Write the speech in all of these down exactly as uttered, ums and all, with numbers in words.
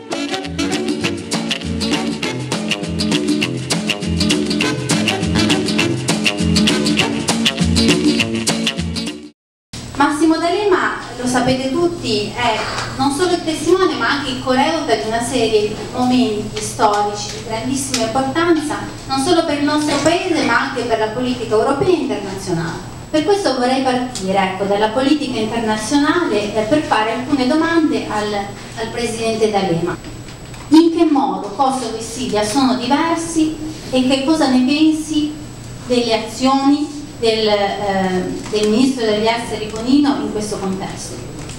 Massimo D'Alema, lo sapete tutti, è non solo il testimone ma anche il coreuta di una serie di momenti storici di grandissima importanza non solo per il nostro paese ma anche per la politica europea e internazionale. Per questo vorrei partire ecco, dalla politica internazionale eh, per fare alcune domande al, al Presidente D'Alema. In che modo Kosovo e Siria sono diversi e che cosa ne pensi delle azioni Del, eh, del Ministro degli Esteri Bonino in questo contesto?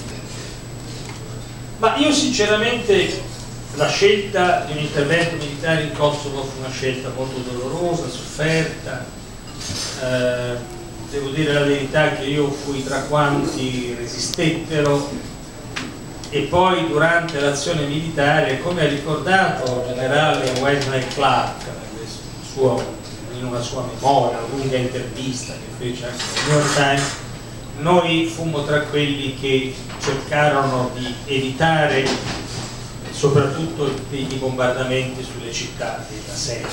Ma io sinceramente la scelta di un intervento militare in Kosovo fu una scelta molto dolorosa, sofferta, eh, devo dire la verità che io fui tra quanti resistettero e poi durante l'azione militare, come ha ricordato il generale Wesley Clark nel suo in una sua memoria, una lunga intervista che fece anche al New York Times, noi fummo tra quelli che cercarono di evitare soprattutto i bombardamenti sulle città della Serbia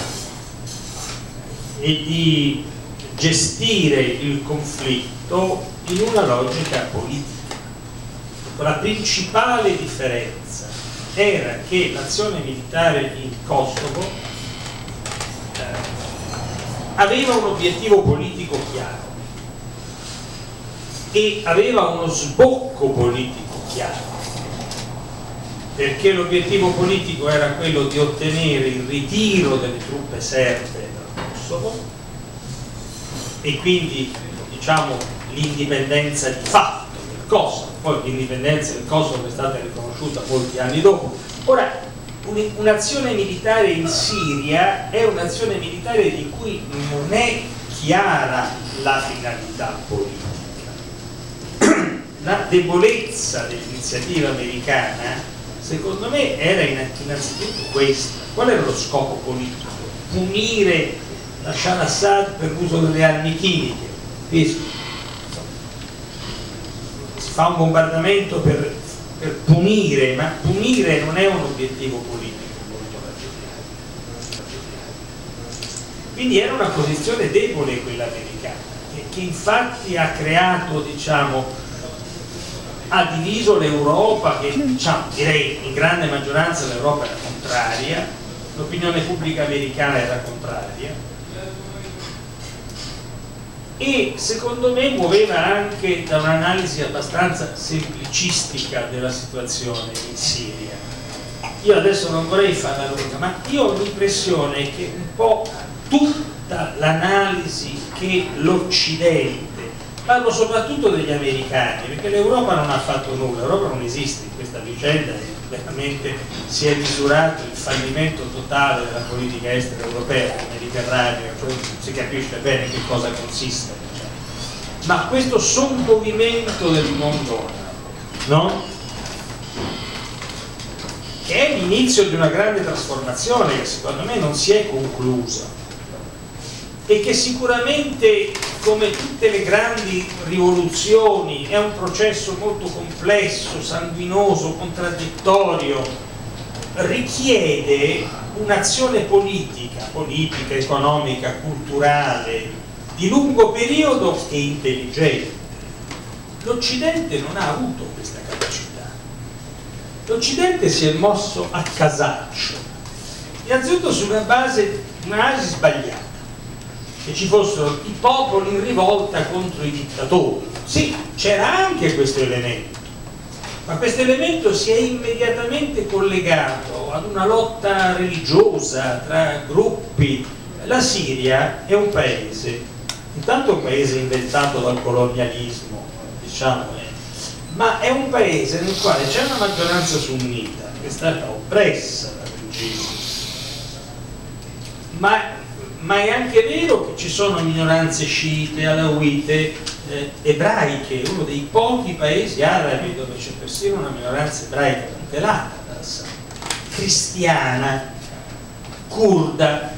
e di gestire il conflitto in una logica politica. La principale differenza era che l'azione militare in Kosovo aveva un obiettivo politico chiaro e aveva uno sbocco politico chiaro, perché l'obiettivo politico era quello di ottenere il ritiro delle truppe serbe dal Kosovo e quindi diciamo l'indipendenza di fatto del Kosovo. Poi l'indipendenza del Kosovo è stata riconosciuta molti anni dopo. Ora, un'azione militare in Siria è un'azione militare di cui non è chiara la finalità politica. La debolezza dell'iniziativa americana, secondo me, era innanzitutto questa. Qual era lo scopo politico? Punire Bashar Assad per l'uso delle armi chimiche. Si fa un bombardamento per per punire, ma punire non è un obiettivo politico molto ragionevole. Quindi era una posizione debole quella americana, che, che infatti ha creato, diciamo, ha diviso l'Europa, che diciamo, direi in grande maggioranza l'Europa era contraria, l'opinione pubblica americana era contraria, e secondo me muoveva anche da un'analisi abbastanza semplicistica della situazione in Siria. Io adesso non vorrei fare la lunga, ma io ho l'impressione che un po' tutta l'analisi che l'Occidente, parlo soprattutto degli americani, perché l'Europa non ha fatto nulla, l'Europa non esiste in questa vicenda e veramente si è misurato il fallimento totale della politica estera europea nel Mediterraneo, cioè si capisce bene che cosa consiste, cioè. Ma questo sommovimento del mondo, no? Che è l'inizio di una grande trasformazione che secondo me non si è conclusa e che sicuramente, come tutte le grandi rivoluzioni, è un processo molto complesso, sanguinoso, contraddittorio, richiede un'azione politica, politica, economica, culturale, di lungo periodo e intelligente. L'Occidente non ha avuto questa capacità. L'Occidente si è mosso a casaccio, innanzitutto su una base, un'analisi sbagliata, che ci fossero i popoli in rivolta contro i dittatori. Sì, c'era anche questo elemento, ma questo elemento si è immediatamente collegato ad una lotta religiosa tra gruppi. La Siria è un paese, intanto un paese inventato dal colonialismo, diciamo, eh, ma è un paese nel quale c'è una maggioranza sunnita che è stata oppressa dal regime, ma ma è anche vero che ci sono minoranze sciite, alawite, eh, ebraiche, uno dei pochi paesi arabi dove c'è persino una minoranza ebraica tutelata da Assad, cristiana, curda.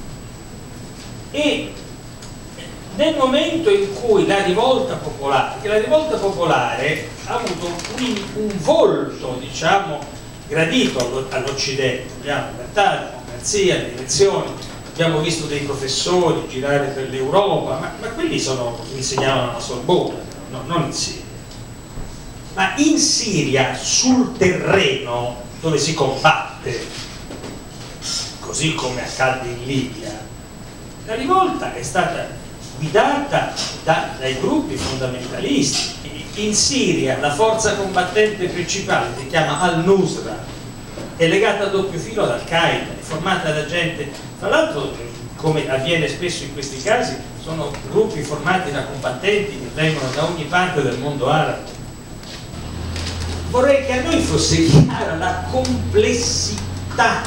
E nel momento in cui la rivolta popolare, che la rivolta popolare ha avuto un, un volto, diciamo, gradito all'Occidente. Abbiamo libertà, democrazia, le elezioni, abbiamo visto dei professori girare per l'Europa, ma, ma quelli sono, insegnavano alla Sorbona, no, non in Siria. Ma in Siria, sul terreno dove si combatte, così come accade in Libia, la rivolta è stata guidata da, dai gruppi fondamentalisti. In Siria la forza combattente principale si chiama Al-Nusra, è legata a doppio filo ad Al-Qaeda, è formata da gente, tra l'altro, come avviene spesso in questi casi, sono gruppi formati da combattenti che vengono da ogni parte del mondo arabo. Vorrei che a noi fosse chiara la complessità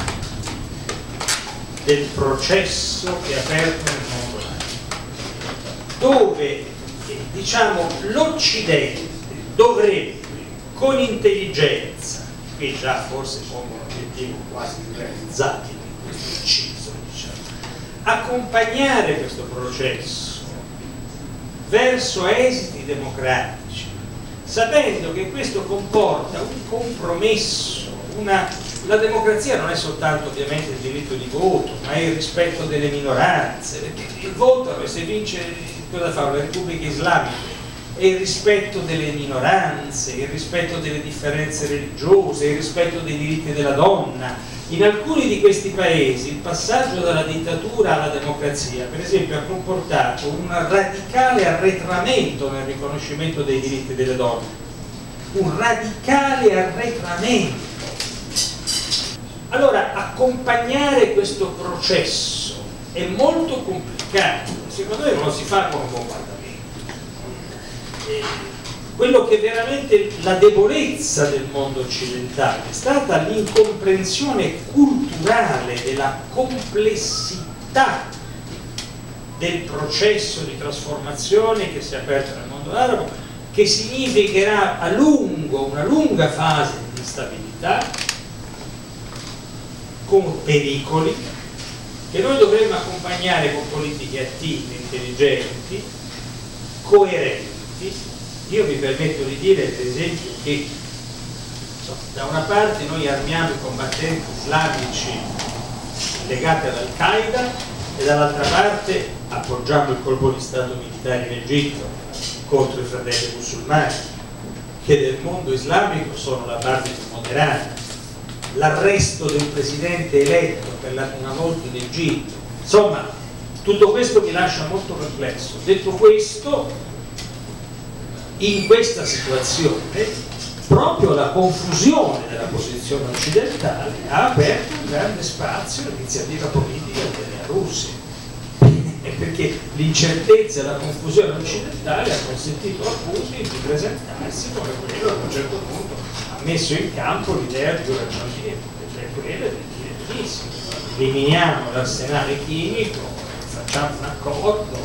del processo che è aperto nel mondo arabo, dove diciamo l'Occidente dovrebbe con intelligenza, qui già forse pongo un obiettivo quasi irrealizzabile in questo inciso, diciamo, accompagnare questo processo verso esiti democratici, sapendo che questo comporta un compromesso, una, la democrazia non è soltanto ovviamente il diritto di voto, ma è il rispetto delle minoranze, perché il voto, se vince cosa fa le repubbliche islamiche, è il rispetto delle minoranze, il rispetto delle differenze religiose, il rispetto dei diritti della donna. In alcuni di questi paesi il passaggio dalla dittatura alla democrazia, per esempio, ha comportato un radicale arretramento nel riconoscimento dei diritti delle donne, un radicale arretramento. Allora, accompagnare questo processo è molto complicato, secondo me non lo si fa con un bombardamento. Eh, quello che veramente la debolezza del mondo occidentale è stata l'incomprensione culturale della complessità del processo di trasformazione che si è aperto nel mondo arabo, che significherà a lungo, una lunga fase di instabilità, con pericoli che noi dovremmo accompagnare con politiche attive, intelligenti, coerenti. Io vi permetto di dire, per esempio, che insomma, da una parte noi armiamo i combattenti islamici legati ad Al-Qaeda e dall'altra parte appoggiamo il colpo di stato militare in Egitto contro i fratelli musulmani, che del mondo islamico sono la parte più moderata. L'arresto del presidente eletto per la prima volta in Egitto, insomma tutto questo mi lascia molto perplesso. Detto questo, in questa situazione proprio la confusione della posizione occidentale ha aperto un grande spazio all'iniziativa politica della Russia, e perché l'incertezza e la confusione occidentale ha consentito a Putin di presentarsi come quello che a un certo punto ha messo in campo l'idea più ragionevole, cioè quella di dire benissimo, eliminiamo l'arsenale chimico, facciamo un accordo.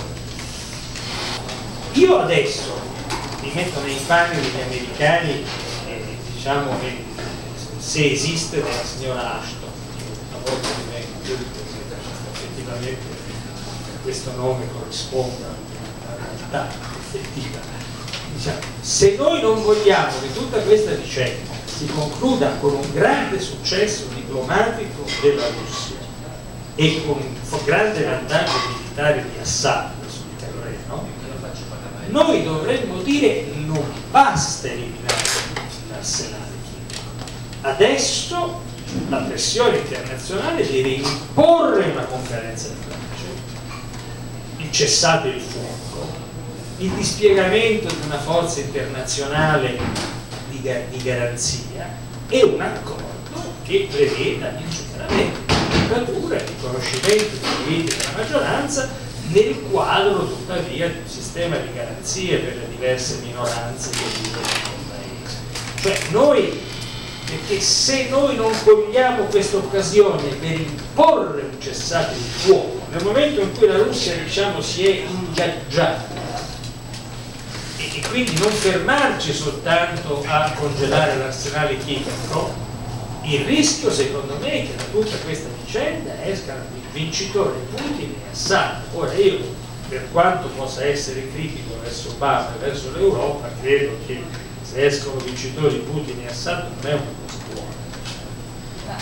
Io adesso mi metto nei panni degli americani, e diciamo che se esiste della signora Ashton, che a volte divenga effettivamente questo nome corrisponda alla realtà effettiva. Diciamo, se noi non vogliamo che tutta questa vicenda si concluda con un grande successo diplomatico della Russia e con un grande vantaggio militare di Assad sul terreno, noi dovremmo dire non basta eliminare l'arsenale chimico. Adesso la pressione internazionale deve imporre una conferenza di pace, il cessate il fuoco, il dispiegamento di una forza internazionale di, di garanzia e un accordo che preveda il superamento di dittatura e il riconoscimento dei diritti della maggioranza nel quadro tuttavia di un sistema di garanzie per le diverse minoranze che vivono nel paese. Cioè noi, perché se noi non cogliamo questa occasione per imporre un cessate il fuoco, nel momento in cui la Russia diciamo si è ingaggiata, e quindi non fermarci soltanto a congelare l'arsenale chimico, il rischio secondo me è che da tutta questa vicenda escano il vincitore Putin e Assad. Ora io, per quanto possa essere critico verso Obama e verso l'Europa, credo che se escono vincitori Putin e Assad non è una cosa buona.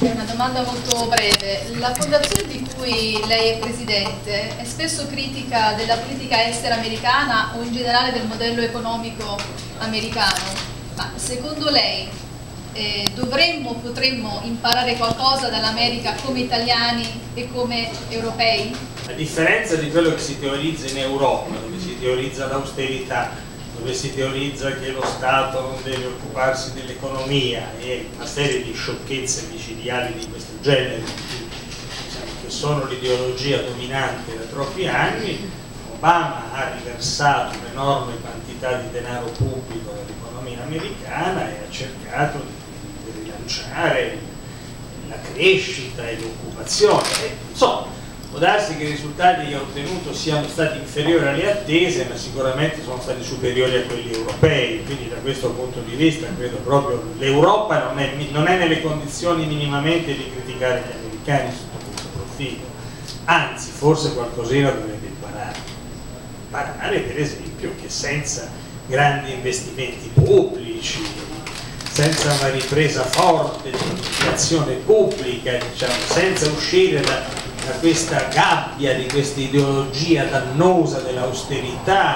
Una domanda molto breve. La fondazione di cui lei è presidente è spesso critica della politica estera americana o in generale del modello economico americano, ma secondo lei eh, dovremmo, potremmo imparare qualcosa dall'America come italiani e come europei? A differenza di quello che si teorizza in Europa, dove si teorizza l'austerità, dove si teorizza che lo Stato non deve occuparsi dell'economia e una serie di sciocchezze micidiali di questo genere, diciamo, che sono l'ideologia dominante da troppi anni, Obama ha riversato un'enorme quantità di denaro pubblico nell'economia americana e ha cercato di, di rilanciare la crescita e l'occupazione. Insomma, può darsi che i risultati che ha ottenuto siano stati inferiori alle attese, ma sicuramente sono stati superiori a quelli europei, quindi da questo punto di vista credo proprio l'Europa non è, non è nelle condizioni minimamente di criticare gli americani sotto questo profilo, anzi forse qualcosina dovrebbe imparare. Imparare per esempio che senza grandi investimenti pubblici, senza una ripresa forte dell'azione pubblica, diciamo, senza uscire da da questa gabbia di questa ideologia dannosa dell'austerità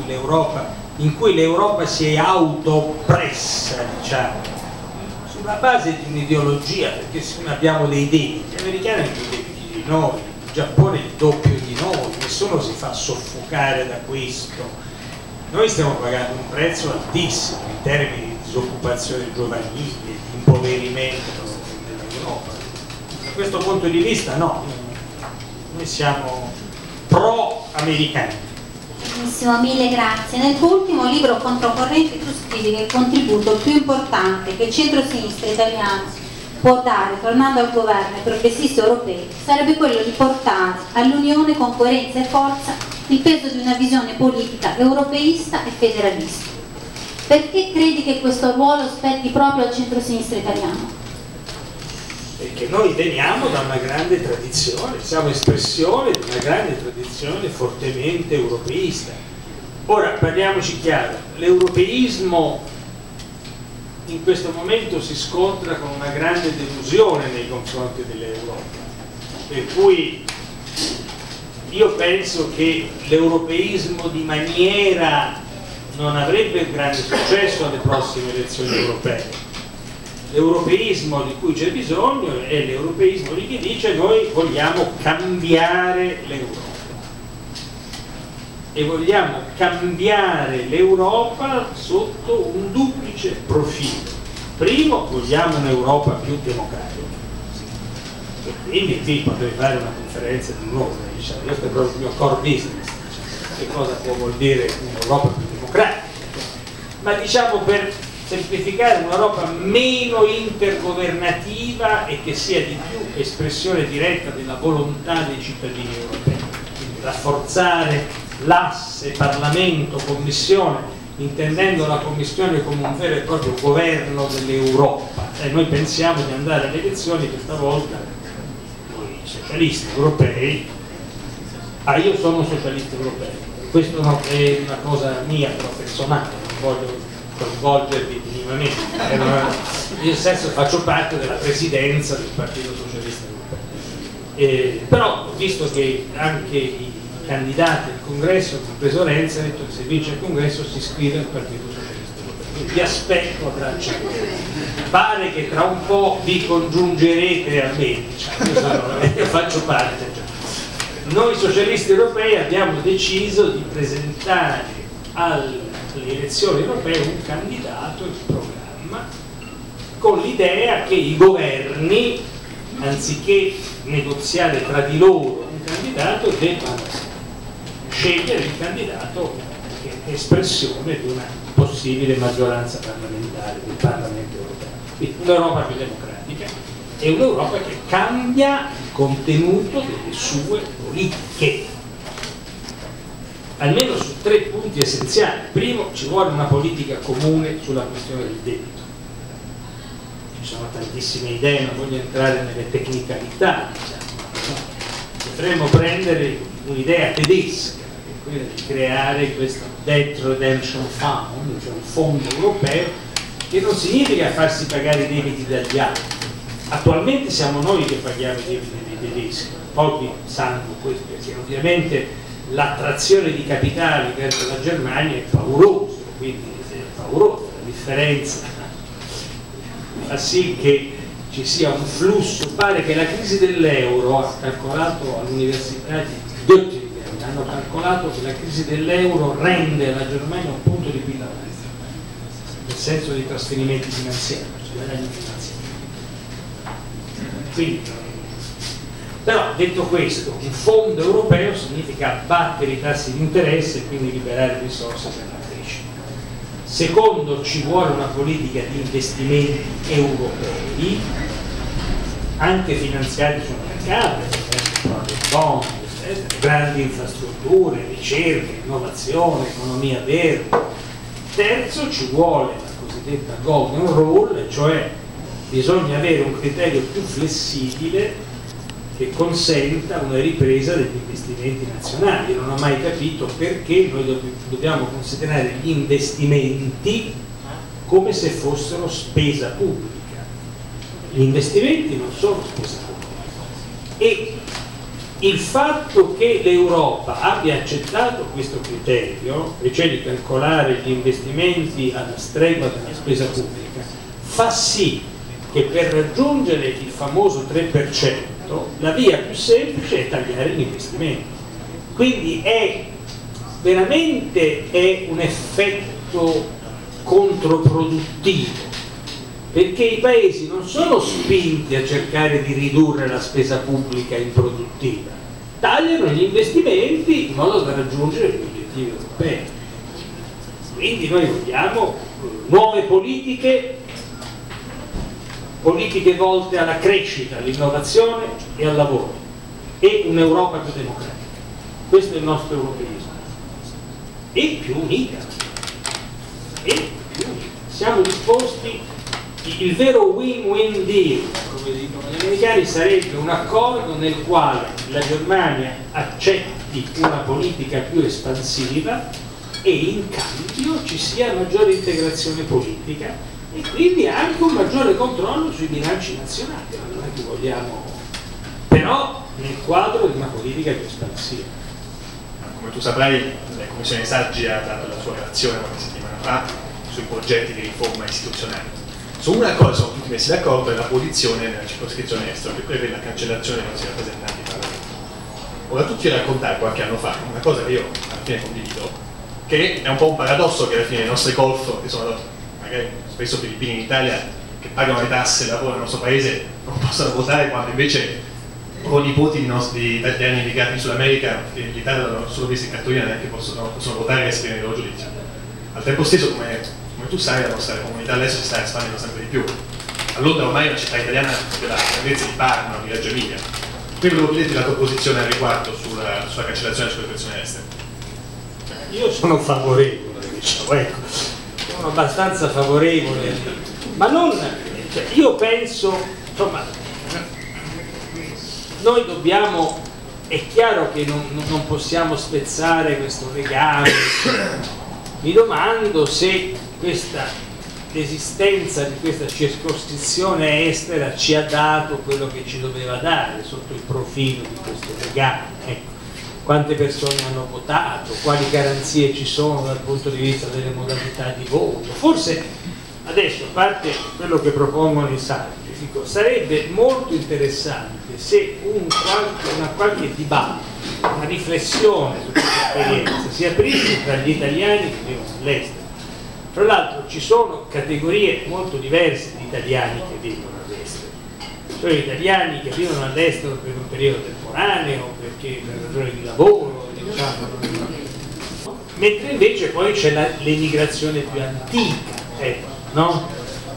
in cui l'Europa si è autooppressa, diciamo, sulla base di un'ideologia, perché se noi abbiamo dei debiti, gli americani hanno più debiti di noi, il Giappone il doppio di noi, nessuno si fa soffocare da questo. Noi stiamo pagando un prezzo altissimo in termini di disoccupazione giovanile, di impoverimento dell'Europa. Da questo punto di vista no. Noi siamo pro-americani. Benissimo, mille grazie. Nel tuo ultimo libro Controcorrente tu scrivi che il contributo più importante che il centro-sinistra italiano può dare, tornando al governo e ai progressisti europei, sarebbe quello di portare all'Unione con coerenza e forza il peso di una visione politica europeista e federalista. Perché credi che questo ruolo spetti proprio al centro-sinistra italiano? Perché noi veniamo da una grande tradizione, siamo espressione di una grande tradizione fortemente europeista. Ora parliamoci chiaro, l'europeismo in questo momento si scontra con una grande delusione nei confronti dell'Europa, per cui io penso che l'europeismo di maniera non avrebbe grande successo alle prossime elezioni europee. L'europeismo di cui c'è bisogno è l'europeismo di chi dice noi vogliamo cambiare l'Europa e vogliamo cambiare l'Europa sotto un duplice profilo. Primo, vogliamo un'Europa più democratica e quindi qui potrei fare una conferenza di nuovo, diciamo, questo è proprio il mio core business, che cosa può vuol dire un'Europa più democratica, ma diciamo per semplificare un'Europa meno intergovernativa e che sia di più espressione diretta della volontà dei cittadini europei, quindi rafforzare l'asse Parlamento-Commissione, intendendo la Commissione come un vero e proprio governo dell'Europa. E noi pensiamo di andare alle elezioni questa volta, noi socialisti europei, ah io sono un socialista europeo, questo no, è una cosa mia, però personale, non voglio coinvolgervi minimamente, io stesso faccio parte della presidenza del Partito Socialista Europeo, eh, però visto che anche i candidati al congresso, compreso Renzi, ha detto che se vince il congresso si iscrive al Partito Socialista Europeo, quindi vi aspetto a braccia aperte. Pare che tra un po' vi congiungerete a me, diciamo, io, sono, io faccio parte già. Noi socialisti europei abbiamo deciso di presentare al le elezioni europee un candidato in programma con l'idea che i governi, anziché negoziare tra di loro un candidato, debbano scegliere il candidato che è espressione di una possibile maggioranza parlamentare del Parlamento europeo. Quindi un'Europa più democratica e un'Europa che cambia il contenuto delle sue politiche, almeno su tre punti essenziali. Primo, ci vuole una politica comune sulla questione del debito. Ci sono tantissime idee, non voglio entrare nelle tecnicalità, diciamo. Potremmo prendere un'idea tedesca, che è quella di creare questo Debt Redemption Fund, cioè un fondo europeo, che non significa farsi pagare i debiti dagli altri, attualmente siamo noi che paghiamo i debiti dei tedeschi, pochi sanno questo, perché ovviamente l'attrazione di capitali verso la Germania è paurosa, quindi è paurosa, la differenza fa sì che ci sia un flusso. Pare che la crisi dell'euro, ha calcolato all'università di Göttingen, hanno calcolato che la crisi dell'euro rende alla Germania un punto di P I L nel senso di trasferimenti finanziari, guadagni finanziari. Quindi, però detto questo, un fondo europeo significa abbattere i tassi di interesse e quindi liberare risorse per la crescita. Secondo, ci vuole una politica di investimenti europei, anche finanziati sul mercato, project bond, grandi infrastrutture, ricerca, innovazione, economia verde. Terzo, ci vuole la cosiddetta golden rule, cioè bisogna avere un criterio più flessibile che consenta una ripresa degli investimenti nazionali. Io non ho mai capito perché noi dobb dobbiamo considerare gli investimenti come se fossero spesa pubblica. Gli investimenti non sono spesa pubblica, e il fatto che l'Europa abbia accettato questo criterio, e cioè di calcolare gli investimenti alla stregua della spesa pubblica, fa sì che per raggiungere il famoso tre per cento la via più semplice è tagliare gli investimenti. Quindi è veramente è un effetto controproduttivo, perché i paesi non sono spinti a cercare di ridurre la spesa pubblica improduttiva, tagliano gli investimenti in modo da raggiungere gli obiettivi europei. Quindi noi vogliamo nuove politiche, politiche volte alla crescita, all'innovazione e al lavoro, e un'Europa più democratica. Questo è il nostro europeismo, e più unita, e più unita. Siamo disposti, il vero win-win deal, come dicono gli americani, sarebbe un accordo nel quale la Germania accetti una politica più espansiva e in cambio ci sia maggiore integrazione politica e quindi anche un maggiore controllo sui bilanci nazionali. Non è che vogliamo, però nel quadro di una politica più espansiva. Come tu saprai, la Commissione Saggi ha dato la sua relazione qualche settimana fa sui progetti di riforma istituzionale. Su una cosa sono tutti messi d'accordo, è la posizione nella circoscrizione estero, che prevede la cancellazione dei nostri rappresentanti parlamentari. Ora tu ci raccontai qualche anno fa una cosa che io alla fine condivido, che è un po' un paradosso che alla fine i nostri golf, che sono magari spesso filippini in Italia, che pagano le tasse e lavorano nel nostro paese, non possano votare, quando invece pronipoti di nostri italiani immigrati in Sud America che in Italia l'hanno solo visto in cartolina, neanche possono, possono votare e esprimere il loro giudizio. Al tempo stesso, come, come tu sai, la nostra comunità adesso si sta espandendo sempre di più. A Londra ormai è una città italiana della grandezza di Parma, di Reggio Emilia. Quindi volevo chiederti la tua posizione al riguardo sulla, sulla cancellazione della circoscrizione estera. Io sono favorevole, diciamo, ecco, sono abbastanza favorevole, ma non, cioè, io penso, insomma, noi dobbiamo, è chiaro che non, non possiamo spezzare questo legame. Mi domando se questa, l'esistenza di questa circoscrizione estera ci ha dato quello che ci doveva dare sotto il profilo di questo legame. Ecco. Quante persone hanno votato, quali garanzie ci sono dal punto di vista delle modalità di voto. Forse adesso, a parte quello che propongono i saggi, dico, sarebbe molto interessante se un qualche, una qualche dibattito, una riflessione su questa esperienza si aprisse tra gli italiani che vivono all'estero. Tra l'altro ci sono categorie molto diverse di italiani che vivono all'estero. Sono gli italiani che vivono all'estero per un periodo temporaneo, perché per ragioni di lavoro, diciamo, mentre invece poi c'è l'emigrazione più antica, ecco, no?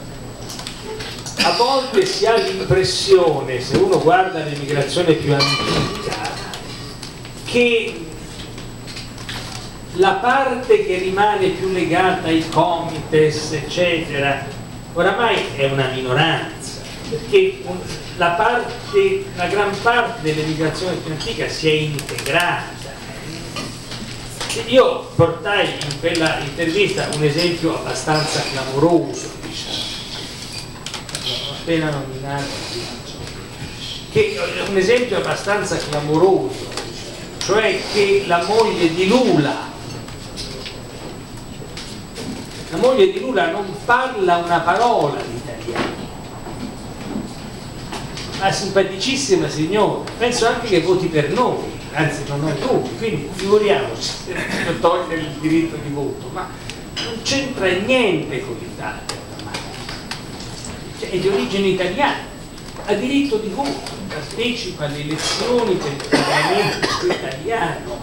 A volte si ha l'impressione, se uno guarda l'emigrazione più antica, che la parte che rimane più legata ai comites, eccetera, oramai è una minoranza, perché la, parte, la gran parte dell'emigrazione più antica si è integrata. Io portai in quella intervista un esempio abbastanza clamoroso, diciamo. appena nominati, che è un esempio abbastanza clamoroso, cioè che la moglie di Lula, la moglie di Lula non parla una parola di italiano. Una simpaticissima signora, penso anche che voti per noi, anzi non noi tutti, quindi figuriamoci se togliere il diritto di voto, ma non c'entra niente con l'Italia, cioè, è di origine italiana, ha diritto di voto, partecipa alle elezioni per il Parlamento italiano,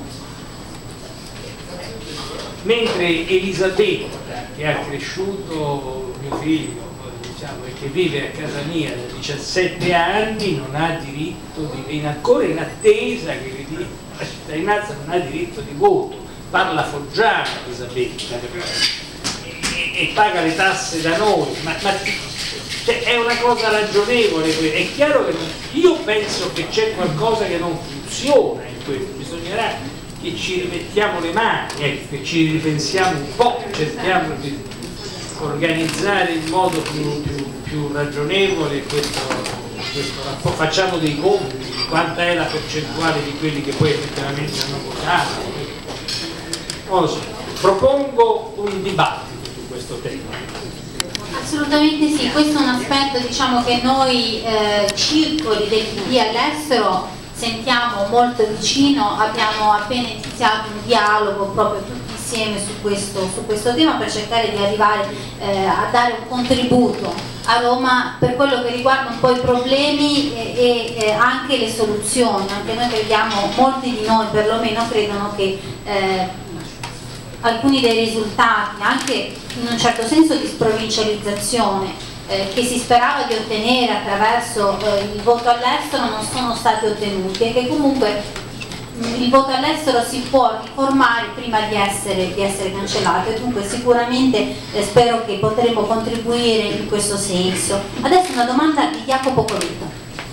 mentre Elisabetta, che ha cresciuto mio figlio, diciamo, e che vive a casa mia da diciassette anni, non ha diritto di, è ancora in attesa che gli dia la cittadinanza, non ha diritto di voto, parla foggiano Elisabetta e, e paga le tasse da noi, ma, ma cioè, è una cosa ragionevole. È chiaro che non, io penso che c'è qualcosa che non funziona in questo, bisognerà che ci rimettiamo le mani, eh, che ci ripensiamo un po', cerchiamo di organizzare in modo più, più, più ragionevole questo, questo rapporto, facciamo dei conti, quanta è la percentuale di quelli che poi effettivamente hanno votato. Non lo so, propongo un dibattito su questo tema. Assolutamente sì, questo è un aspetto, diciamo, che noi eh, circoli del P D all'estero sentiamo molto vicino. Abbiamo appena iniziato un dialogo proprio tutti insieme su questo, su questo tema per cercare di arrivare eh, a dare un contributo a Roma per quello che riguarda un po' i problemi e, e eh, anche le soluzioni. Anche noi crediamo, molti di noi perlomeno credono che eh, alcuni dei risultati, anche in un certo senso di sprovincializzazione, eh, che si sperava di ottenere attraverso eh, il voto all'estero non sono stati ottenuti, e che comunque mh, il voto all'estero si può riformare prima di essere, di essere cancellato, e dunque sicuramente eh, spero che potremo contribuire in questo senso. Adesso una domanda di Jacopo Colito.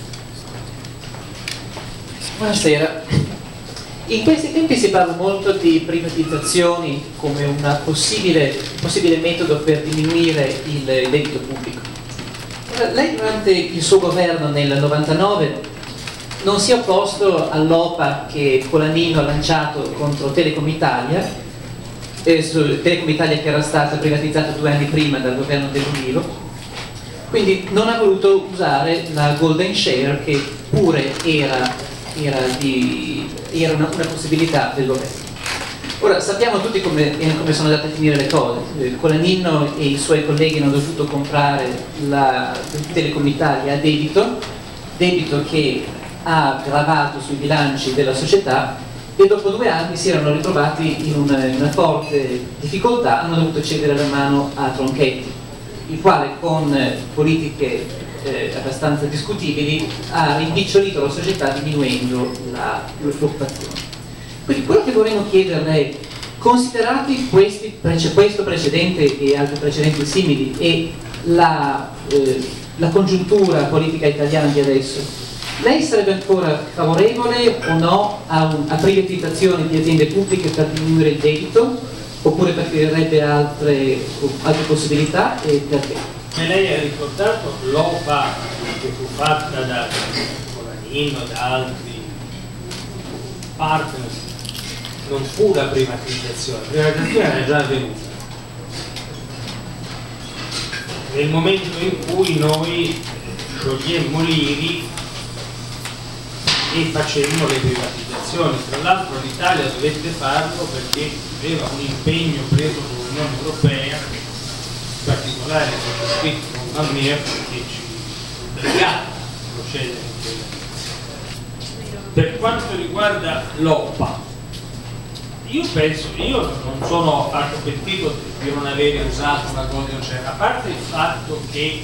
Buonasera. In questi tempi si parla molto di privatizzazioni come un possibile, possibile metodo per diminuire il debito pubblico. Lei durante il suo governo nel novantanove non si è opposto all'O P A che Colaninno ha lanciato contro Telecom Italia, eh, su Telecom Italia che era stata privatizzata due anni prima dal governo dell'Ulivo, quindi non ha voluto usare la Golden Share che pure era era, di, era una, una possibilità del governo. Ora sappiamo tutti come, come sono andate a finire le cose. eh, Colaninno e i suoi colleghi hanno dovuto comprare la Telecom Italia a debito, debito che ha gravato sui bilanci della società, e dopo due anni si erano ritrovati in una, in una forte difficoltà, hanno dovuto cedere la mano a Tronchetti, il quale con politiche Eh, abbastanza discutibili ha rimpicciolito la società diminuendo l'occupazione. Quindi quello che vorremmo chiederle è, considerati questi, questo precedente e altri precedenti simili e la, eh, la congiuntura politica italiana di adesso, lei sarebbe ancora favorevole o no a, un, a privatizzazione di aziende pubbliche per diminuire il debito, oppure preferirebbe altre, altre possibilità, e perché? E lei ha ricordato l'O P A che fu fatta da Colaninno, da altri partner, non fu la privatizzazione, la privatizzazione era già avvenuta. Nel momento in cui noi sciogliemmo l'I R I e facemmo le privatizzazioni, tra l'altro l'Italia dovette farlo perché aveva un impegno preso con l'Unione Europea, in particolare sottoscritto con la mia, perché ci obbligava a procedere in quella. Per quanto riguarda l'O P A, io penso, io non sono affatto pentito di non avere usato la Golden Share, a parte il fatto che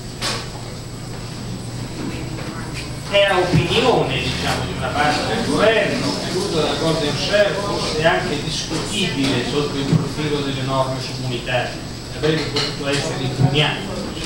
era opinione, diciamo, di una parte del governo che l'uso della Golden Share fosse anche discutibile sotto il profilo delle norme comunitarie, avrebbe potuto essere impugnato,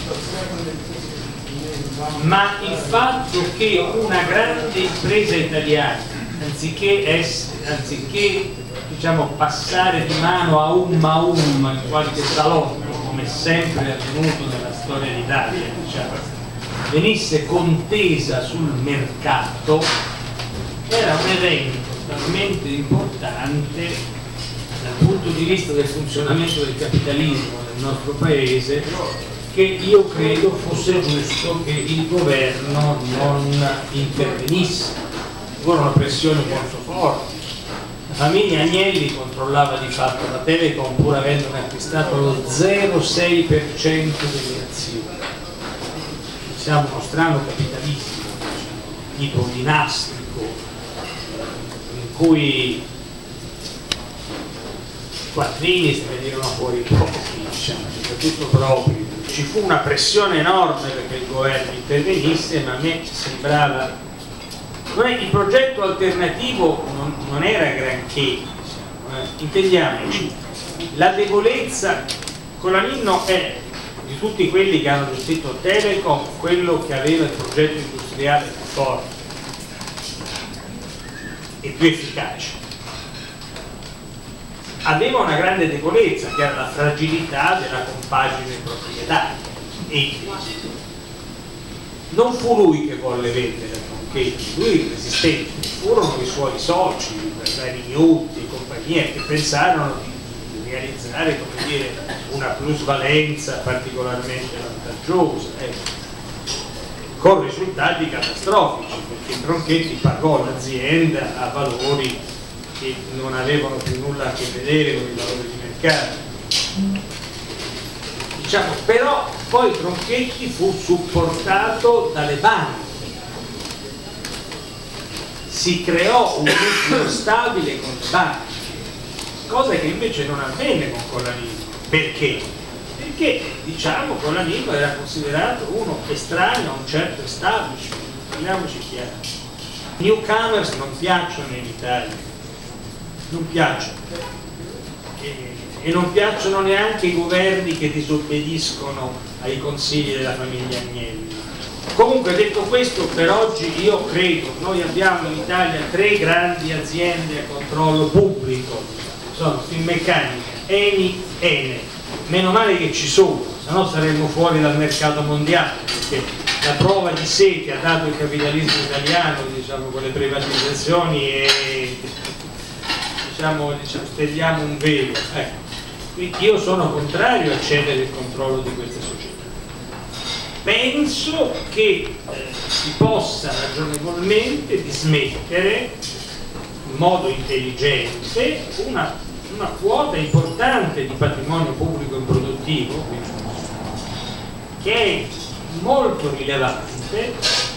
ma il fatto che una grande impresa italiana, anziché, essere, anziché diciamo, passare di mano a um a um in qualche salotto, come sempre è avvenuto nella storia d'Italia, diciamo, venisse contesa sul mercato era un evento talmente importante dal punto di vista del funzionamento del capitalismo nel nostro paese che io credo fosse giusto che il governo non intervenisse. Ancora una pressione molto forte. La famiglia Agnelli controllava di fatto la Telecom pur avendone acquistato lo zero virgola sei per cento delle azioni. Siamo uno strano capitalismo, diciamo, tipo dinastico, in cui i quattrini si venirono fuori pochi, diciamo, soprattutto proprio. Ci fu una pressione enorme perché il governo intervenisse, ma a me sembrava... Il progetto alternativo non, non era granché, diciamo, eh. Intendiamoci, la debolezza Colaninno è di tutti quelli che hanno gestito Telecom quello che aveva il progetto industriale più forte e più efficace. Aveva una grande debolezza che era la fragilità della compagine proprietaria e non fu lui che volle vendere Tronchetti, lui resistette, furono i suoi soci, Rignotti e compagnia che pensarono di, di realizzare, come dire, una plusvalenza particolarmente vantaggiosa, ecco, con risultati catastrofici, perché Tronchetti pagò l'azienda a valori che non avevano più nulla a che vedere con i valori di mercato. Diciamo, però poi Tronchetti fu supportato dalle banche, si creò un nucleo stabile con le banche, cosa che invece non avvenne con Colaninno. Perché? Perché, diciamo, Colaninno era considerato uno estraneo a un certo establishment, parliamoci chiaro. Newcomers non piacciono in Italia, non piacciono. E, e non piacciono neanche i governi che disobbediscono ai consigli della famiglia Agnelli. Comunque, detto questo, per oggi io credo, noi abbiamo in Italia tre grandi aziende a controllo pubblico, sono Finmeccanica, Eni, Ene. Meno male che ci sono, se no saremmo fuori dal mercato mondiale, perché la prova di sé che ha dato il capitalismo italiano, diciamo, con le privatizzazioni e diciamo, diciamo stendiamo un velo. Ecco. Quindi io sono contrario a cedere il controllo di queste società. Penso che eh, si possa ragionevolmente dismettere in modo intelligente una, una quota importante di patrimonio pubblico improduttivo che è molto rilevante.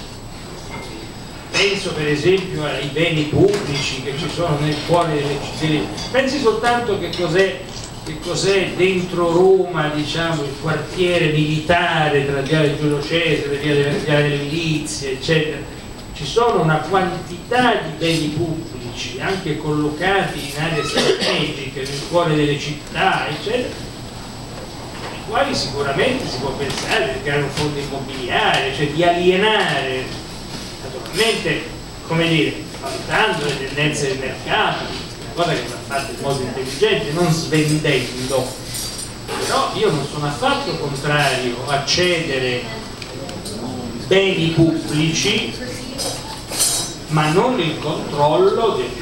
Penso per esempio ai beni pubblici che ci sono nel cuore delle città. Pensi soltanto che cos'è che cos'è dentro Roma, diciamo, il quartiere militare tra Viale Giulio Cesare, Via delle, Via delle Milizie, eccetera. Ci sono una quantità di beni pubblici, anche collocati in aree strategiche, nel cuore delle città, eccetera, ai quali sicuramente si può pensare di creare un fondo immobiliare, cioè di alienare, naturalmente, come dire, valutando le tendenze del mercato, cosa che va fatta in modo intelligente, non svendendo. Però io non sono affatto contrario a cedere beni pubblici, ma non il controllo delle,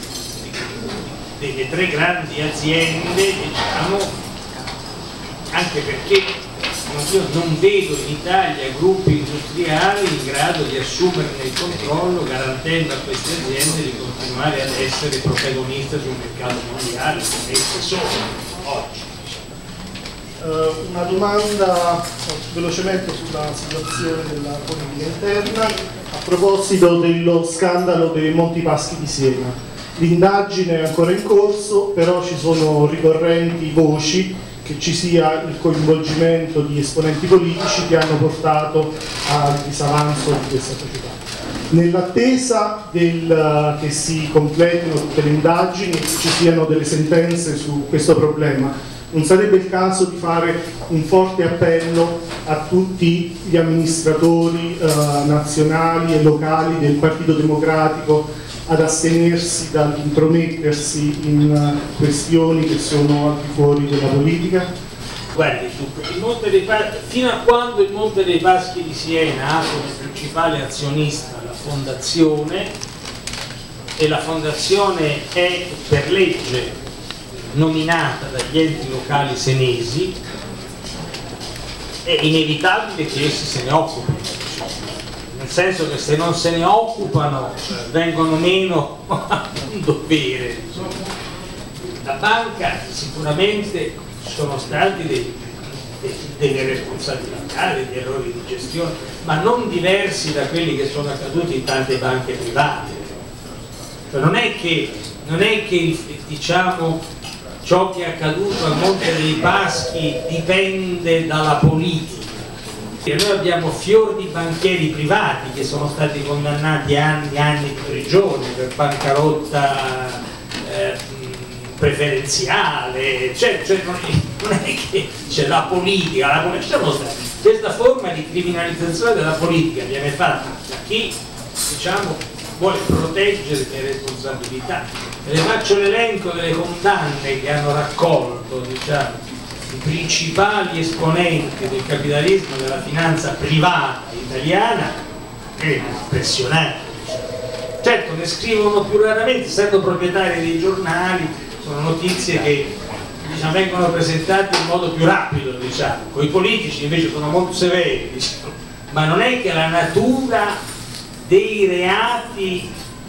delle tre grandi aziende, diciamo, anche perché io non vedo in Italia gruppi industriali in grado di assumerne il controllo, garantendo a queste aziende di continuare ad essere protagoniste sul mercato mondiale come esse sono oggi. Uh, una domanda velocemente sulla situazione della politica interna a proposito dello scandalo dei Monti Paschi di Siena. L'indagine è ancora in corso, però ci sono ricorrenti voci che ci sia il coinvolgimento di esponenti politici che hanno portato al disavanzo di questa società. Nell'attesa del, che si completino tutte le indagini e ci siano delle sentenze su questo problema, non sarebbe il caso di fare un forte appello a tutti gli amministratori eh, nazionali e locali del Partito Democratico ad astenersi dall'intromettersi in questioni che sono al di fuori della politica? Guardi, il Monte dei Paschi, fino a quando il Monte dei Paschi di Siena ha come principale azionista la fondazione, e la fondazione è per legge nominata dagli enti locali senesi, è inevitabile che essi se ne occupino, nel senso che se non se ne occupano vengono meno a un dovere. La banca sicuramente sono stati dei, dei, delle responsabilità, degli errori di gestione, ma non diversi da quelli che sono accaduti in tante banche private. Cioè non è che, non è che diciamo, ciò che è accaduto al Monte dei Paschi dipende dalla politica. E noi abbiamo fior di banchieri privati che sono stati condannati a anni e anni di prigione per bancarotta eh, preferenziale, cioè, cioè non, è, non è che c'è la politica, la politica questa forma di criminalizzazione della politica viene fatta da chi, diciamo, vuole proteggere le responsabilità. E le faccio l'elenco delle condanne che hanno raccolto, diciamo, i principali esponenti del capitalismo e della finanza privata italiana, è impressionante. Certo, ne scrivono più raramente, essendo proprietari dei giornali, sono notizie che, diciamo, vengono presentate in modo più rapido, diciamo. Con i politici invece sono molto severi, diciamo. Ma non è che la natura dei reati,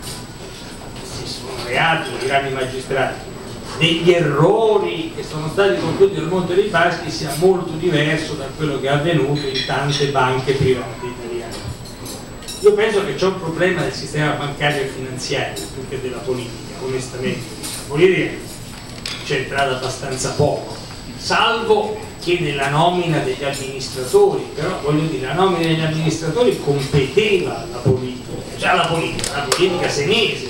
se sono reati, lo diranno i magistrati, degli errori che sono stati compiuti nel Monte dei Paschi sia molto diverso da quello che è avvenuto in tante banche private italiane. Io penso che c'è un problema del sistema bancario e finanziario più che della politica, onestamente. La politica c'è entrata abbastanza poco, salvo che nella nomina degli amministratori, però voglio dire, la nomina degli amministratori competeva alla politica, già la politica, la politica senese,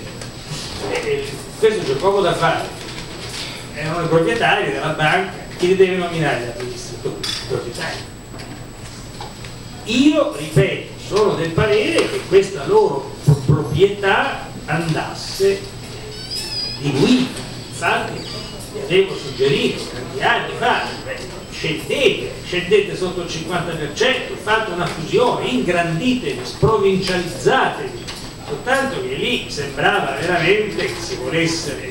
e questo c'è poco da fare. Erano i proprietari della banca, chi li deve nominare gli amministratori? I proprietari. Io, ripeto, sono del parere che questa loro proprietà andasse diluita. Infatti, vi avevo suggerito tanti anni fa, scendete, scendete sotto il cinquanta per cento, fate una fusione, ingranditevi, sprovincializzatevi. Soltanto che lì sembrava veramente che si volesse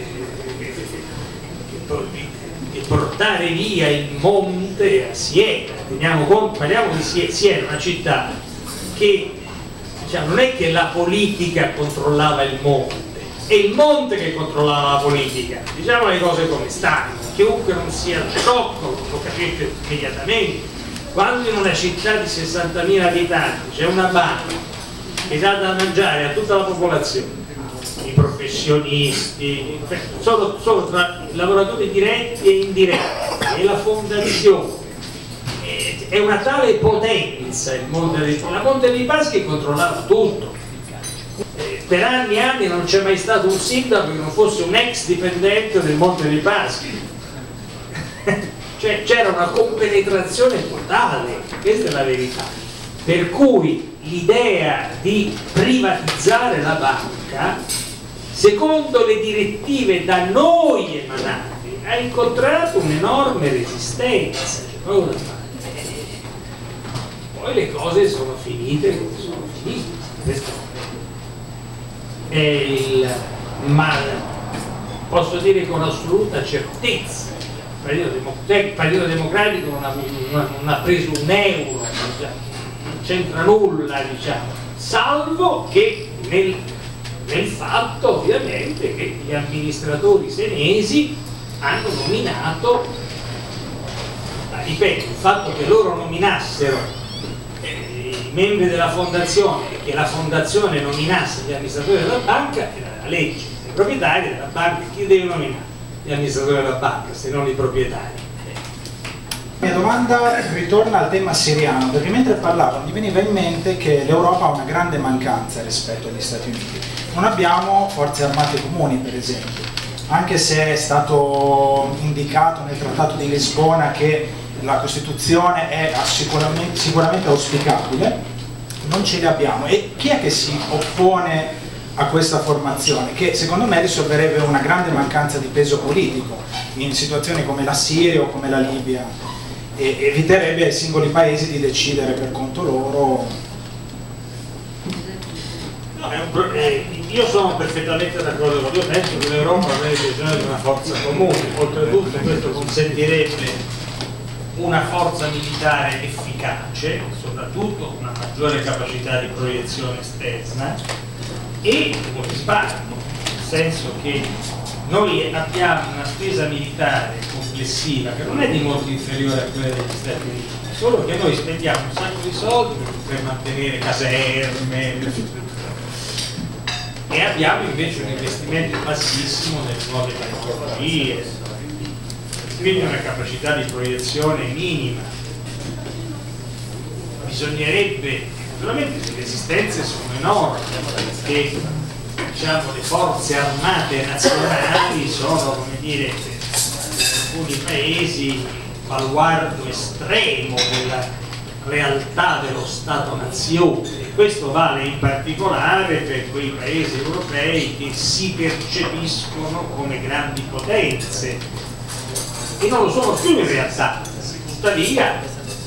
di portare via il monte a Siena. Teniamo conto, parliamo di Siena, Siena, una città che, diciamo, non è che la politica controllava il monte, è il monte che controllava la politica. Diciamo le cose come stanno, chiunque non sia sciocco lo capisce immediatamente. Quando in una città di sessantamila abitanti c'è una banca che dà da mangiare a tutta la popolazione, i professionisti, solo, solo tra i lavoratori diretti e indiretti, e la fondazione, è una tale potenza il Monte dei Paschi. La Monte dei Paschi controllava tutto. Per anni e anni non c'è mai stato un sindaco che non fosse un ex dipendente del Monte dei Paschi. Cioè c'era una compenetrazione totale, questa è la verità. Per cui l'idea di privatizzare la banca, secondo le direttive da noi emanate, ha incontrato un'enorme resistenza, c'è poco da fare. Poi le cose sono finite come sono finite. Questo è il male, posso dire con assoluta certezza. Il Partito, Demo il Partito Democratico non ha, non ha preso un euro, diciamo, non c'entra nulla, diciamo, salvo che nel, nel fatto ovviamente che gli amministratori senesi hanno nominato, ma ripeto, il fatto che loro nominassero eh, i membri della fondazione e che la fondazione nominasse gli amministratori della banca era la legge. I proprietari della banca chi deve nominare? Gli amministratori della banca, se non i proprietari. La mia domanda ritorna al tema siriano, perché mentre parlavo mi veniva in mente che l'Europa ha una grande mancanza rispetto agli Stati Uniti. Non abbiamo forze armate comuni, per esempio, anche se è stato indicato nel Trattato di Lisbona che la Costituzione è sicuramente, sicuramente auspicabile, non ce le abbiamo. E chi è che si oppone a questa formazione, che secondo me risolverebbe una grande mancanza di peso politico in situazioni come la Siria o come la Libia? e eviterebbe ai singoli paesi di decidere per conto loro. No, è un, eh, io sono perfettamente d'accordo con te, io penso che l'Europa avrebbe bisogno di una forza comune, oltretutto questo consentirebbe una forza militare efficace, soprattutto una maggiore capacità di proiezione esterna e un risparmio, nel senso che noi abbiamo una spesa militare complessiva che non è di molto inferiore a quella degli Stati Uniti, solo che noi spendiamo un sacco di soldi per mantenere caserme e abbiamo invece un investimento bassissimo nelle nuove tecnologie, quindi una capacità di proiezione minima. Bisognerebbe, naturalmente le resistenze sono enormi perché diciamo, le forze armate nazionali sono, come dire, in alcuni paesi baluardo estremo della realtà dello Stato-nazione, e questo vale in particolare per quei paesi europei che si percepiscono come grandi potenze e non lo sono più in realtà. Tuttavia,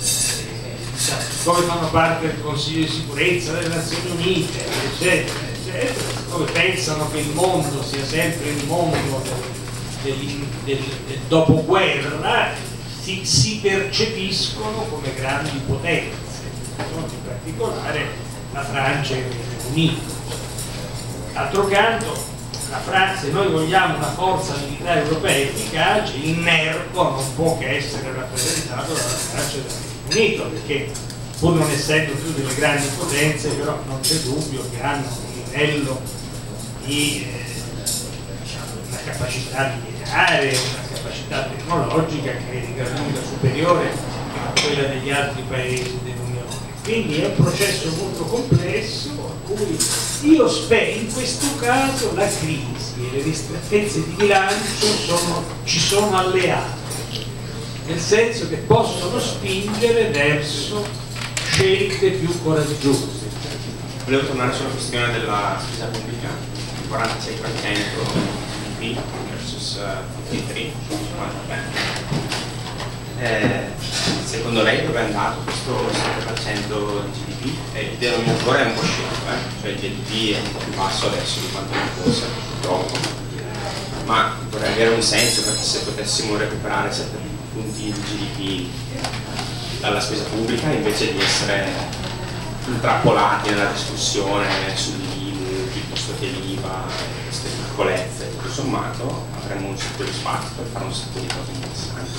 come fanno parte del Consiglio di sicurezza delle Nazioni Unite, eccetera, eccetera, dove pensano che il mondo sia sempre il mondo del, del, del, del dopoguerra, si, si percepiscono come grandi potenze, in particolare la Francia e il Regno Unito. D'altro canto, la Francia, se noi vogliamo una forza militare europea efficace, il nervo non può che essere rappresentato dalla Francia e dal Regno Unito, perché pur non essendo più delle grandi potenze, però non c'è dubbio che hanno un livello di eh, diciamo, una capacità militare, una capacità tecnologica che è di gran lunga superiore a quella degli altri paesi dell'Unione. Quindi è un processo molto complesso a cui io spero, in questo caso la crisi e le ristrettezze di bilancio sono, ci sono alleate, nel senso che possono spingere verso scelte più coraggiose. Volevo tornare sulla questione della spesa pubblica, il quarantasei per cento G D P versus cinquantatré per cento. Eh, secondo lei dove è andato questo sette per cento di G D P? Eh, il denominatore è un po' scelto, eh? Cioè il G D P è un po' più basso adesso di quanto non fosse, purtroppo, ma vorrei avere un senso, perché se potessimo recuperare sette punti di G D P dalla spesa pubblica invece di essere intrappolati nella discussione sull'I M U piuttosto che l'I V A e queste piccolezze, tutto sommato avremmo un sacco di spazio per fare un sacco di cose interessanti.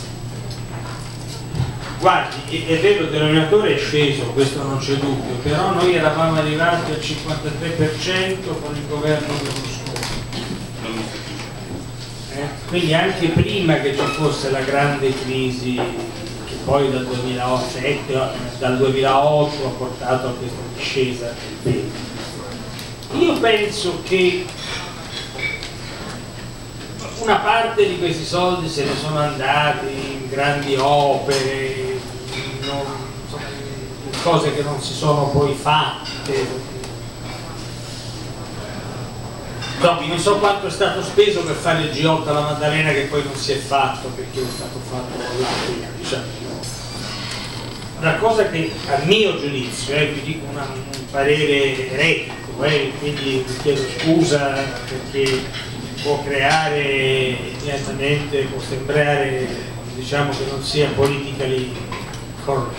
Guardi, è vero, il denominatore è sceso, questo non c'è dubbio, però noi eravamo arrivati al cinquantatré per cento con il governo Berlusconi. Non mi capisce. Eh? Quindi anche prima che ci fosse la grande crisi che poi dal duemilasette, dal duemilaotto ha portato a questa discesa del debito. Io penso che una parte di questi soldi se ne sono andati in grandi opere, non, insomma, in cose che non si sono poi fatte. No, non so quanto è stato speso per fare il G otto alla Maddalena, che poi non si è fatto perché è stato fatto l'Africa, diciamo. Una cosa che a mio giudizio, eh, vi dico una, un parere eretico, eh, quindi vi chiedo scusa perché può creare immediatamente, può sembrare, diciamo, che non sia politically correct.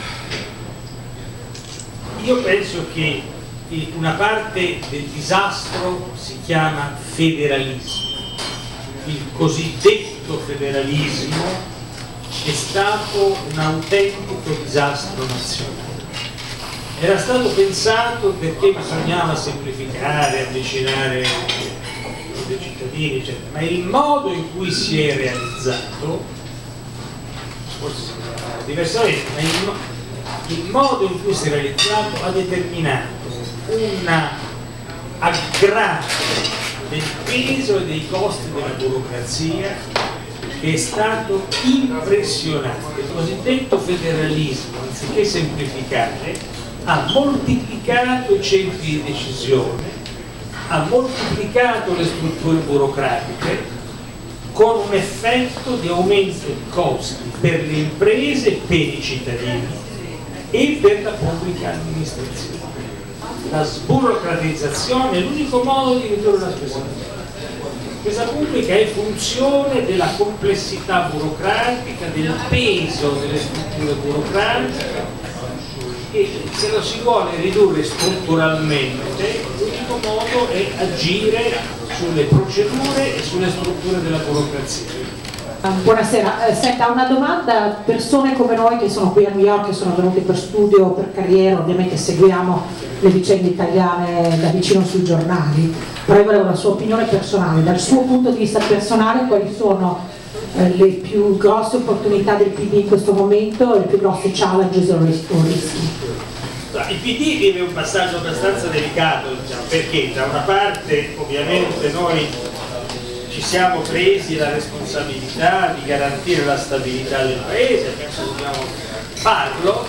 Io penso che una parte del disastro si chiama federalismo. Il cosiddetto federalismo è stato un autentico disastro nazionale. Era stato pensato perché bisognava semplificare, avvicinare dei cittadini, eccetera, ma il modo in cui si è realizzato, forse si può fare diversamente, ma il, il modo in cui si è realizzato ha determinato un aggravio del peso e dei costi della burocrazia che è stato impressionante. Il cosiddetto federalismo, anziché semplificare, ha moltiplicato i centri di decisione, ha moltiplicato le strutture burocratiche con un effetto di aumento di costi per le imprese, per i cittadini e per la pubblica amministrazione. La sburocratizzazione è l'unico modo di ridurre la spesa pubblica. La spesa pubblica è funzione della complessità burocratica, del peso delle strutture burocratiche, e se lo si vuole ridurre strutturalmente l'unico modo è agire sulle procedure e sulle strutture della burocrazia. Buonasera, eh, senta, una domanda: persone come noi che sono qui a New York, che sono venuti per studio, per carriera, ovviamente seguiamo le vicende italiane da vicino sui giornali, però io volevo la sua opinione personale. Dal suo punto di vista personale, quali sono eh, le più grosse opportunità del P D in questo momento e le più grosse challenges o rischi? Il P D vive un passaggio abbastanza delicato, diciamo, perché da una parte ovviamente noi ci siamo presi la responsabilità di garantire la stabilità del Paese, penso che dobbiamo farlo,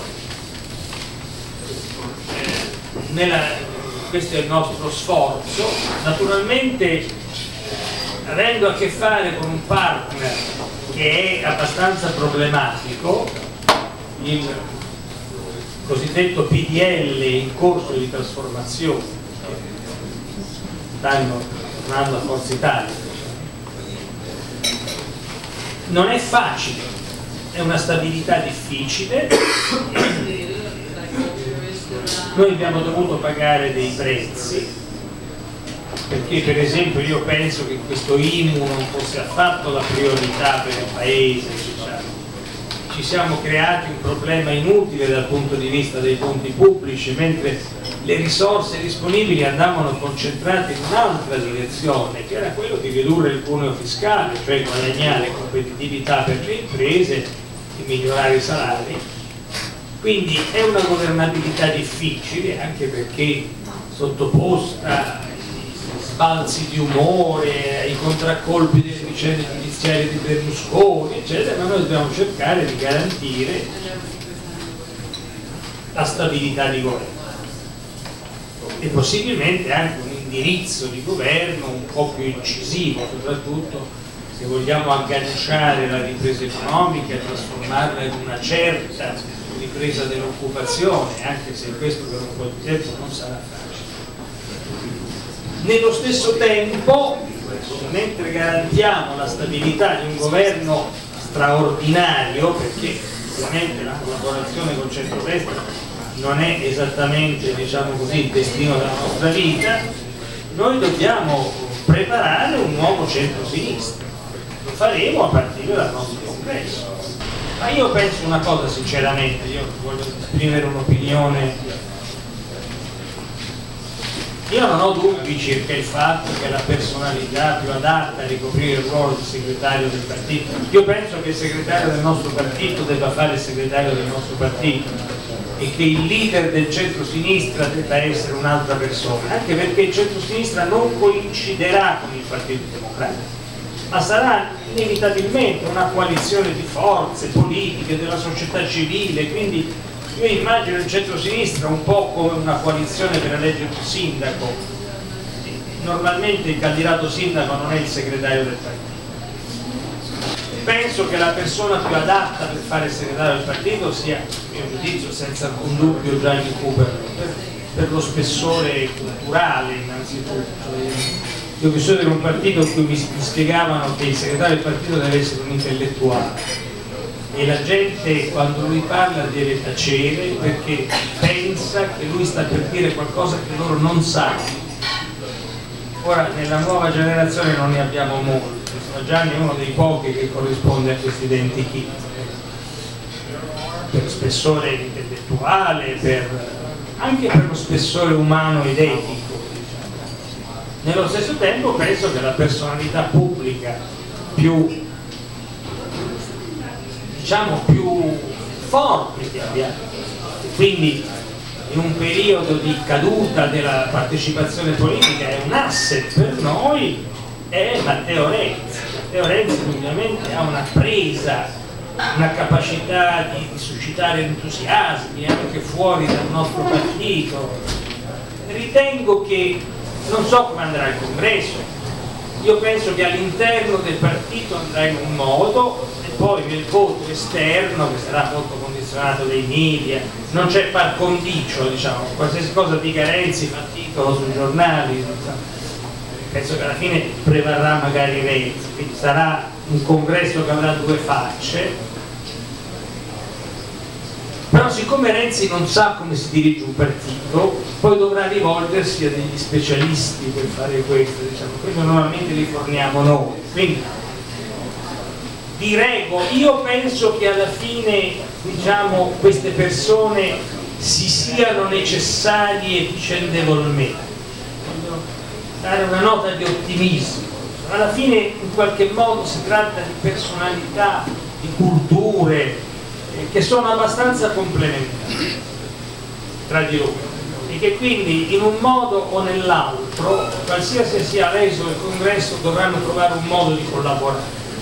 eh, nella, questo è il nostro sforzo. Naturalmente, avendo a che fare con un partner che è abbastanza problematico, il cosiddetto P D L in corso di trasformazione, stanno tornando a Forza Italia, non è facile, è una stabilità difficile. Noi abbiamo dovuto pagare dei prezzi, perché per esempio io penso che questo I M U non fosse affatto la priorità per il Paese, diciamo. Ci siamo creati un problema inutile dal punto di vista dei conti pubblici, mentre le risorse disponibili andavano concentrate in un'altra direzione, che era quello di ridurre il cuneo fiscale, cioè guadagnare competitività per le imprese e migliorare i salari. Quindi è una governabilità difficile, anche perché sottoposta ai sbalzi di umore, ai contraccolpi delle vicende giudiziarie di Berlusconi, eccetera, ma noi dobbiamo cercare di garantire la stabilità di governo e possibilmente anche un indirizzo di governo un po' più incisivo, soprattutto se vogliamo agganciare la ripresa economica e trasformarla in una certa ripresa dell'occupazione, anche se questo per un po' di tempo non sarà facile. Nello stesso tempo, mentre garantiamo la stabilità di un governo straordinario, perché ovviamente la collaborazione col centrodestra non è esattamente, diciamo così, il destino della nostra vita, noi dobbiamo preparare un nuovo centro-sinistra. Lo faremo a partire dal nostro congresso. Ma io penso una cosa sinceramente, io voglio esprimere un'opinione. Io non ho dubbi circa il fatto che la personalità più adatta a ricoprire il ruolo di segretario del partito. Io penso che il segretario del nostro partito debba fare il segretario del nostro partito e che il leader del centro-sinistra debba essere un'altra persona, anche perché il centro-sinistra non coinciderà con il Partito Democratico, ma sarà inevitabilmente una coalizione di forze politiche, della società civile, quindi io immagino il centro-sinistra un po' come una coalizione per eleggere un sindaco. Normalmente il candidato sindaco non è il segretario del partito. Penso che la persona più adatta per fare il segretario del partito sia, a mio giudizio, senza alcun dubbio, Gianni Cooper, per, per lo spessore culturale innanzitutto. Io ho vissuto in un partito in cui mi, mi spiegavano che il segretario del partito deve essere un intellettuale e la gente quando lui parla deve tacere perché pensa che lui sta per dire qualcosa che loro non sanno. Ora nella nuova generazione non ne abbiamo molti, Gianni è uno dei pochi che corrisponde a questi identichi per spessore intellettuale, per, anche per lo spessore umano ed etico. Nello stesso tempo penso che la personalità pubblica più, diciamo, più forte che abbiamo, quindi in un periodo di caduta della partecipazione politica è un asset per noi, è Matteo Renzi. Matteo Renzi ovviamente ha una presa, una capacità di, di suscitare entusiasmi anche fuori dal nostro partito. Ritengo che non so come andrà il congresso, io penso che all'interno del partito andrà in un modo e poi nel voto esterno, che sarà molto condizionato dai media, non c'è par condicio, diciamo, qualsiasi cosa dica Renzi fa titolo sui giornali, penso che alla fine prevarrà magari Renzi, quindi sarà un congresso che avrà due facce. Però siccome Renzi non sa come si dirige un partito, poi dovrà rivolgersi a degli specialisti per fare questo, diciamo, questo normalmente li forniamo noi. Quindi dirego, io penso che alla fine, diciamo, queste persone si siano necessarie vicendevolmente. Voglio dare una nota di ottimismo. Alla fine in qualche modo si tratta di personalità, di culture che sono abbastanza complementari tra di loro e che quindi in un modo o nell'altro, qualsiasi sia l'esito del congresso, dovranno trovare un modo di collaborare.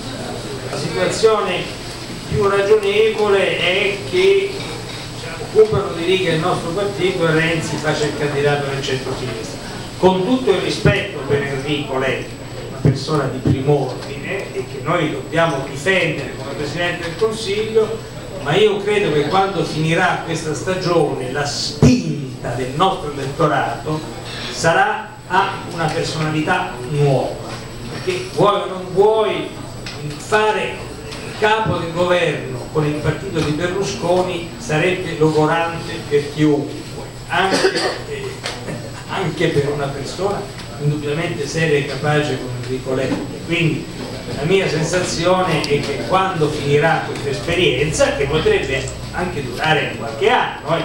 La situazione più ragionevole è che occupano di riga il nostro partito e Renzi faccia il candidato nel centro-sinistra. Con tutto il rispetto per Enrico Letta, una persona di primo ordine e che noi dobbiamo difendere come Presidente del Consiglio, ma io credo che quando finirà questa stagione la spinta del nostro elettorato sarà a una personalità nuova, perché vuoi o non vuoi fare capo del governo con il partito di Berlusconi sarebbe logorante per chiunque, anche, eh, anche per una persona indubbiamente seria e capace come Enrico Letta. Quindi la mia sensazione è che quando finirà questa esperienza, che potrebbe anche durare qualche anno,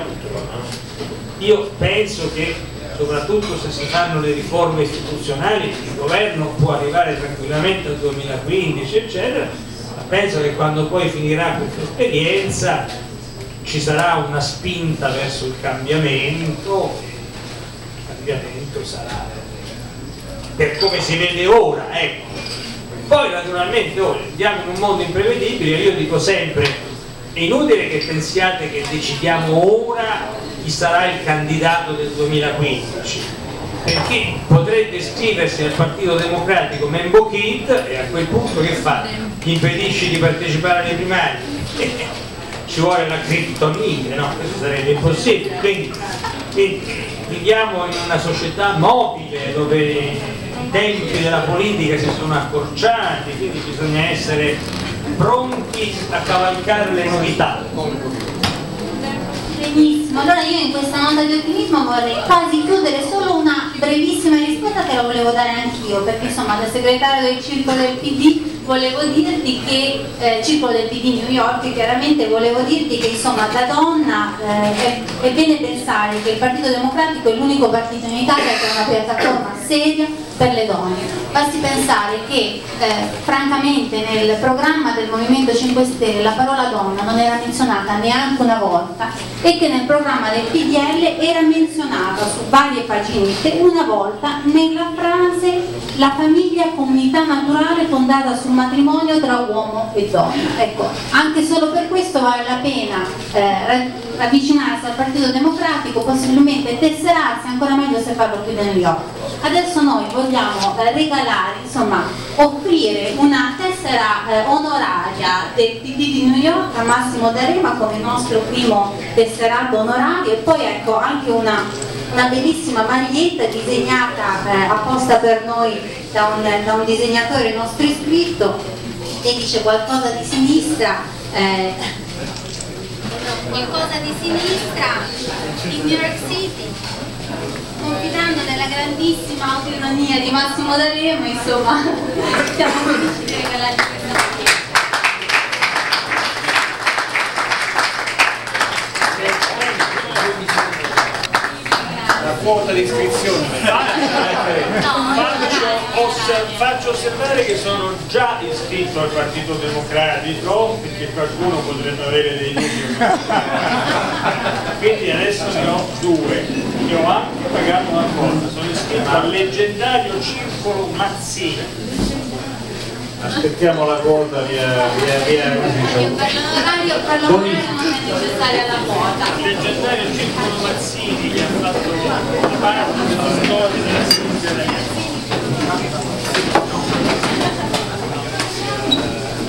eh, io penso che soprattutto se si fanno le riforme istituzionali il governo può arrivare tranquillamente al duemilaquindici eccetera, ma penso che quando poi finirà questa esperienza ci sarà una spinta verso il cambiamento e il cambiamento sarà per come si vede ora, ecco. Poi naturalmente ora andiamo in un mondo imprevedibile, io dico sempre, è inutile che pensiate che decidiamo ora chi sarà il candidato del duemilaquindici, perché potrebbe iscriversi al Partito Democratico Membo Kid e a quel punto che fa? Gli impedisci di partecipare alle primarie? Ci vuole la criptonite, no? Questo sarebbe impossibile, quindi, quindi viviamo in una società mobile dove i tempi della politica si sono accorciati, quindi bisogna essere pronti a cavalcare le novità. Benissimo, allora io in questa nota di ottimismo vorrei quasi chiudere solo una brevissima risposta che la volevo dare anch'io, perché insomma da segretario del circolo del P D volevo dirti che, eh, circolo del P D New York, chiaramente volevo dirti che insomma da donna eh, è, è bene pensare che il Partito Democratico è l'unico partito in Italia che ha una piattaforma seria per le donne. Basti pensare che eh, francamente nel programma del Movimento cinque Stelle la parola donna non era menzionata neanche una volta e che nel programma del P D L era menzionata su varie paginette una volta nella frase la famiglia comunità naturale fondata sul matrimonio tra uomo e donna. Ecco, anche solo per questo vale la pena eh, avvicinarsi al Partito Democratico, possibilmente tesserarsi, ancora meglio se farlo qui da New York. Adesso noi vogliamo eh, regalare, insomma, offrire una tessera eh, onoraria del P D di New York a Massimo D'Arema come nostro primo tesserato onorario e poi ecco anche una, una bellissima maglietta disegnata eh, apposta per noi da un, da un disegnatore nostro iscritto che dice qualcosa di sinistra. Eh, qualcosa di sinistra in New York City, confidando nella grandissima autoironia di Massimo D'Arema, insomma siamo felici di regalargli questa maglietta. La quota di iscrizione. Faccio, osser faccio osservare che sono già iscritto al Partito Democratico, perché qualcuno potrebbe avere dei dubbi. Quindi adesso ne ho due. E ho anche pagato una cosa. Sono iscritto al leggendario Circolo Mazzini. Aspettiamo la quota via via via Diciamo. Per l'onorario per l'onorario non è necessaria la quota. Il leggendario Circolo Mazzini che ha fatto parte della storia della sinistra italiana.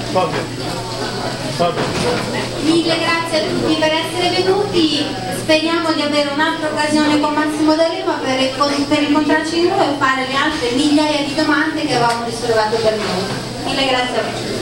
Mille grazie a tutti per essere venuti, speriamo di avere un'altra occasione con Massimo D'Alema per, per incontrarci di nuovo e fare le altre migliaia di domande che avevamo risolvato per noi. Mille grazie a voi.